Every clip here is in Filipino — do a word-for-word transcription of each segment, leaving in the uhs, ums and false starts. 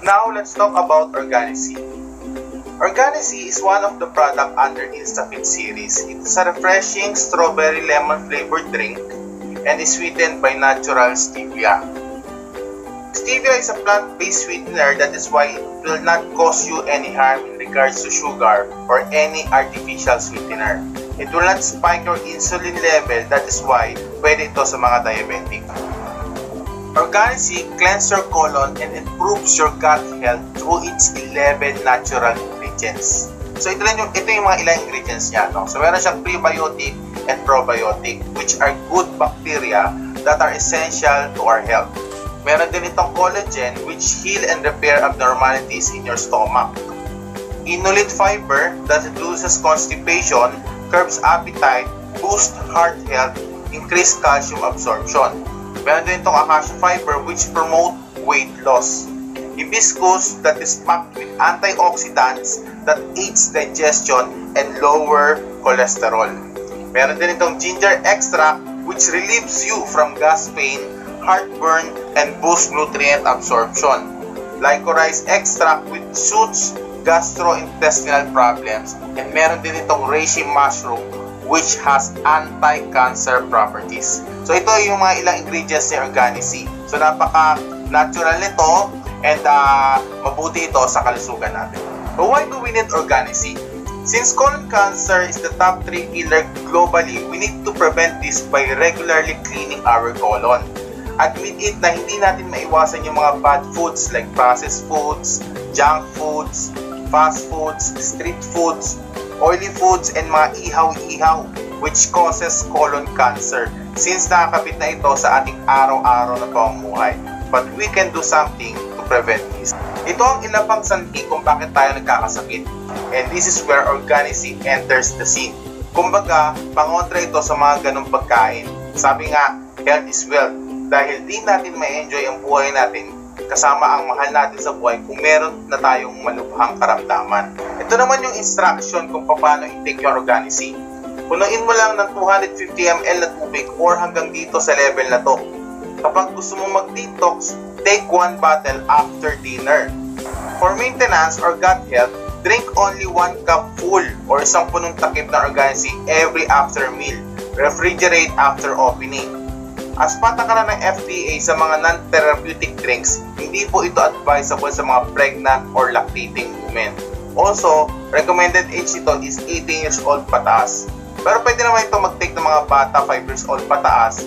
Now, let's talk about Organici. Organici is one of the product under InstaFit series. It's a refreshing strawberry lemon flavored drink and is sweetened by natural stevia. Stevia is a plant-based sweetener, that is why it will not cause you any harm in regards to sugar or any artificial sweetener. It will not spike your insulin level, that is why pwede ito sa mga diabetic. Organici cleanses your colon and improves your gut health through its eleven natural ingredients. So ito, yung, ito yung mga ilang ingredients niya. No? So meron siyang prebiotic and probiotic, which are good bacteria that are essential to our health. Meron din itong collagen, which heal and repair abnormalities in your stomach. Inulin fiber that reduces constipation, curbs appetite, boosts heart health, increase calcium absorption. Meron din itong acacia fiber, which promote weight loss. Hibiscus that is packed with antioxidants that aids digestion and lower cholesterol. Meron din itong ginger extract, which relieves you from gas pain, heartburn, and boosts nutrient absorption. Licorice extract, which suits gastrointestinal problems. And meron din itong reishi mushroom, which has anti-cancer properties. So ito yung mga ilang ingredients ni Organici. So napaka-natural nito and uh, mabuti ito sa kalusugan natin. But why do we need Organici? Since colon cancer is the top three killer globally, we need to prevent this by regularly cleaning our colon. Admit it na hindi natin maiwasan yung mga bad foods like processed foods, junk foods, fast foods, street foods, oily foods, and mga ihaw-ihaw, which causes colon cancer since nakakabit na ito sa ating araw-araw na pamumuhay. But we can do something to prevent this. Ito ang ilang pang sanhi kung bakit tayo nagkakasakit. And this is where Organici enters the scene. Kumbaga, pangontra ito sa mga ganong pagkain. Sabi nga, health is wealth. Dahil di natin ma-enjoy ang buhay natin kasama ang mahal natin sa buhay kung meron na tayong malubhang karamdaman. Ito naman yung instruction kung paano i-take your Organici. Punuin mo lang ng two hundred fifty milliliters na tubig or hanggang dito sa level na to. Kapag gusto mo mag-detox, take one bottle after dinner. For maintenance or gut health, drink only one cup full or isang punong takip na Organici every after meal. Refrigerate after opening. As patakaran ng F D A sa mga non-therapeutic drinks, hindi po ito advisable sa mga pregnant or lactating women. Also, recommended age ito is eighteen years old pataas. Pero pwede naman ito mag-take ng mga bata five years old pataas.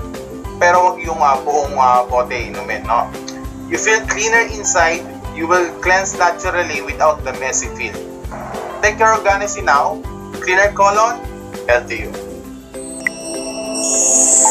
Pero wag yung uh, buong uh, bote inumin, no? You feel cleaner inside, you will cleanse naturally without the messy feel. Take your Organici now. Cleaner colon, healthy you.